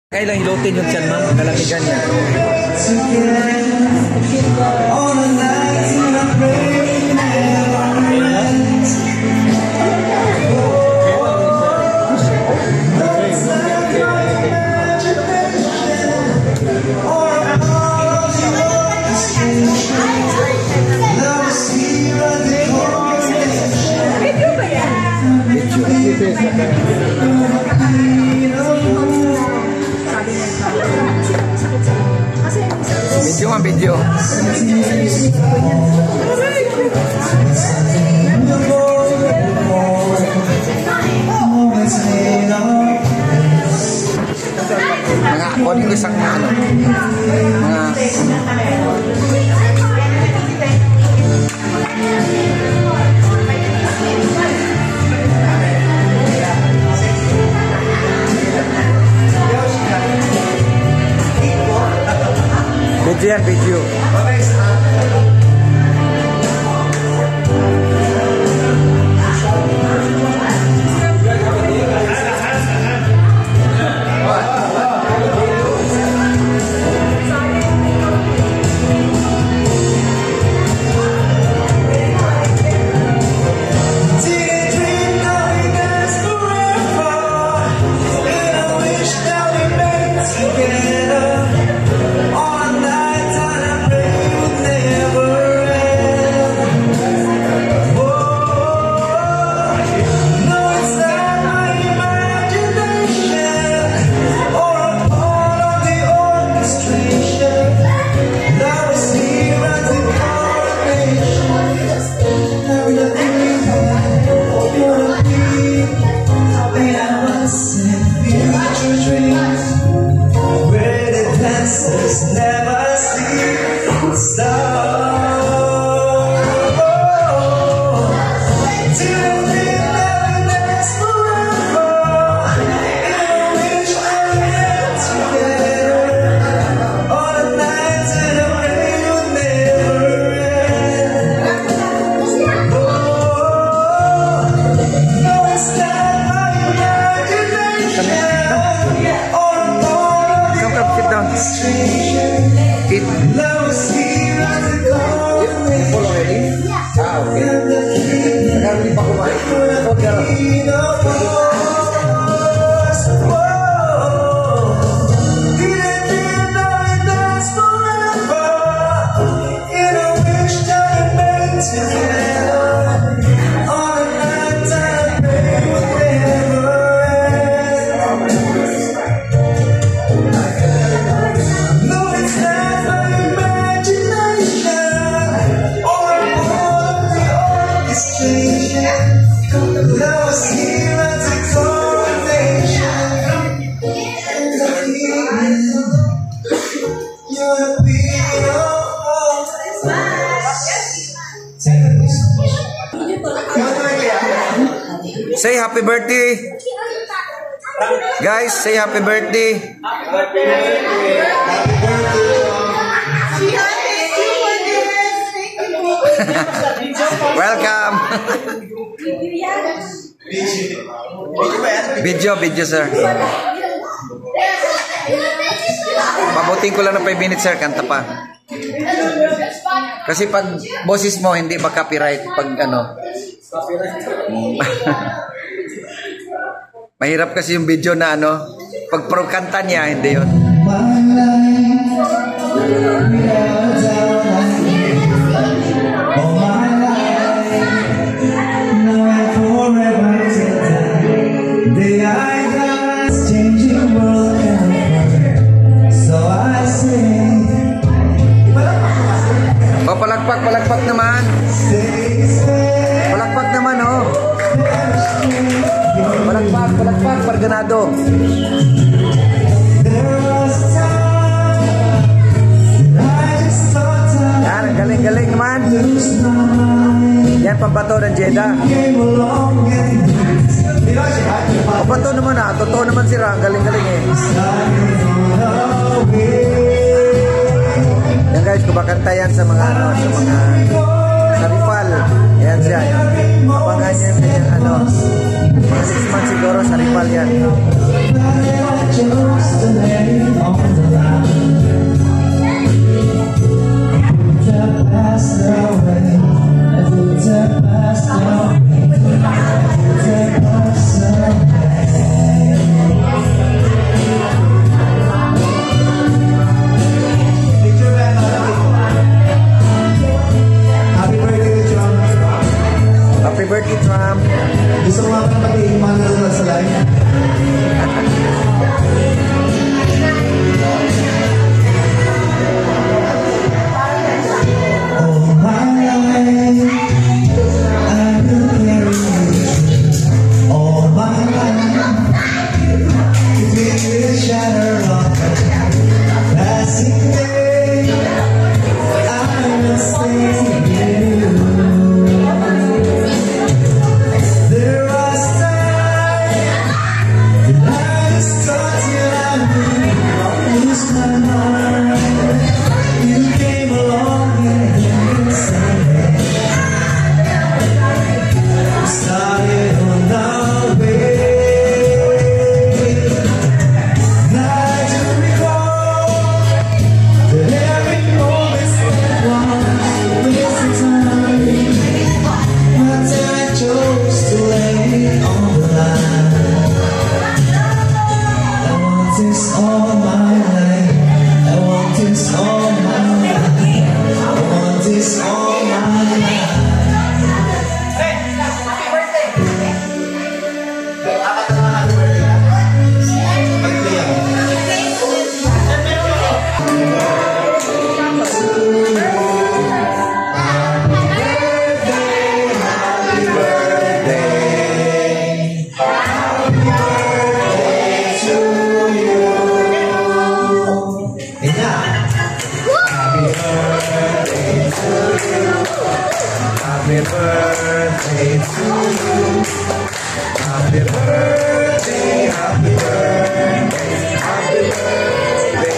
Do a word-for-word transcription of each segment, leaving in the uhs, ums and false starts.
Kailang hilutin yung tiyan, ma'am. Kalamigan niya. Video ang video. Mga ako ko isang ano. Mga video yan, video. Say happy birthday. Guys, say happy birthday. Happy birthday. Welcome. Video, video sir. Pabuting ko lang ng five minutes sir, kanta pa. Kasi pag boses mo hindi ba copyright pag ano. Mahirap kasi yung video na ano, pag pro kanta niya, hindi yun. Oh, palakpak, palakpak naman. Palakpak naman, oh. Palakpak, palakpak, parganado. Yan, galing-galing naman. Yan, pambato ng Jeddah. Pambato naman ah, totoo naman sila. Galing-galing eh. Yan guys, kumakanta yan sa mga ano, sa mga sa Rifal. Yan siya. Abangan niya yung kanyang ano, mga six months siguro sa Rifal yan. all my life. I want this all my life. I want this all my life. Happy birthday to you. Happy birthday, happy birthday, happy birthday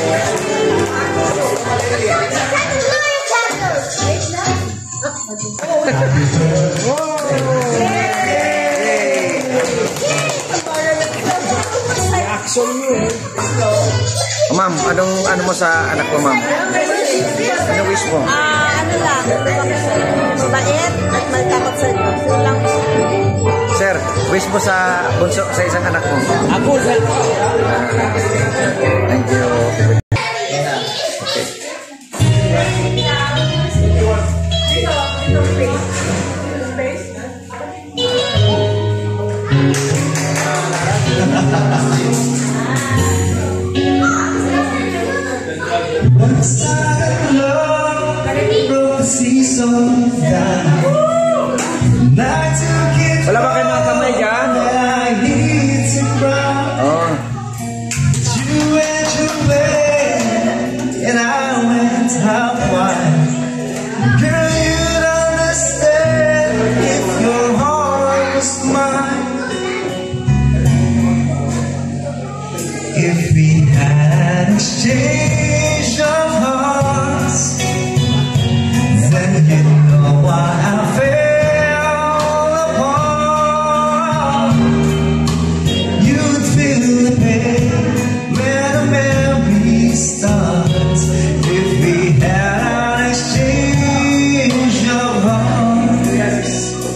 Action mo eh. Oh, ma'am, anong ano mo sa anak mo, ma'am? Ano wish mo? Ah, ano lang, mabait at magkakot sa Diyos. Yun lang po. Sir, wish mo sa bunso sa isang anak mo. Ako, sir. Thank you. Once I love, broke the sea so down. Night to get Wala ba kayo mga kamay dyan? I need to cry. Oh. You went your way, and I went out wide. Girl, you'd understand if your heart was mine. If we had exchanged of hearts, then you know why I fell apart. You'd feel the pain when the memory starts. If we had an exchange of hearts,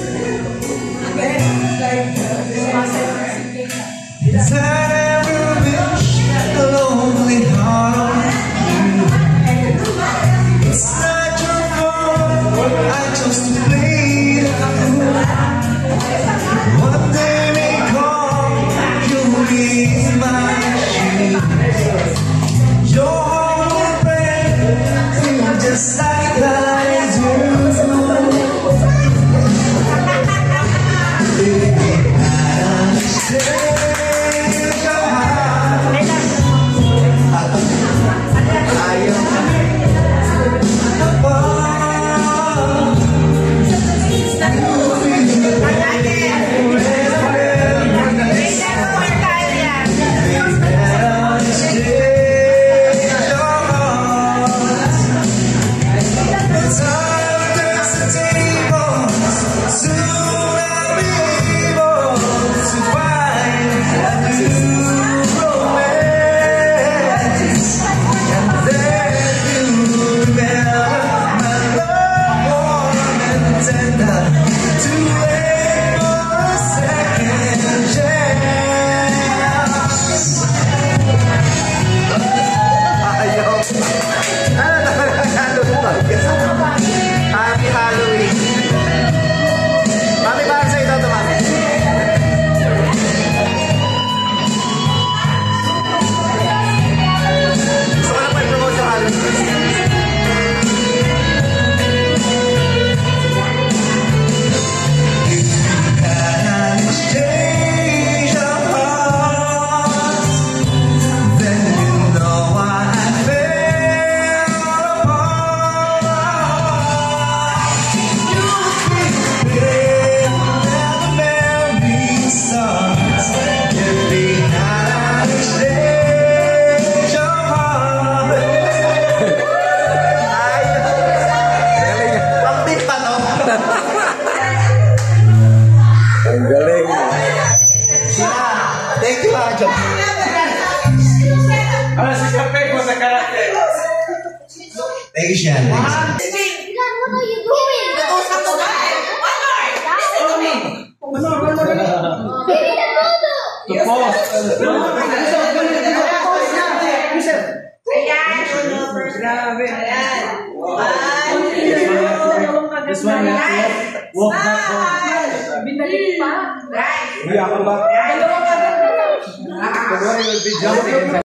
I never wish a lonely heart on you. It's not your fault, I chose to play the fool. One day may come, you'll be in my shoes. Your heart will break, just like I do. If we had an exchange of hearts, Happy Halloween. Mami, para sa ito ito, mami. Gusto ko na pa i-promote sa Halloween. exchange of hearts, then you know why I fell apart. You feel when the memory starts. If we had an exchange of hearts. Pagtit pa to. Ang galing. Thank you, Ajo. Ano si Kape ko sa karakter? Thank you, Shan. What are you doing? To post. This one we have to walk back home. Binalik pa. Hindi ako ba? Dalawa ka na. Don't worry, we'll be jumping.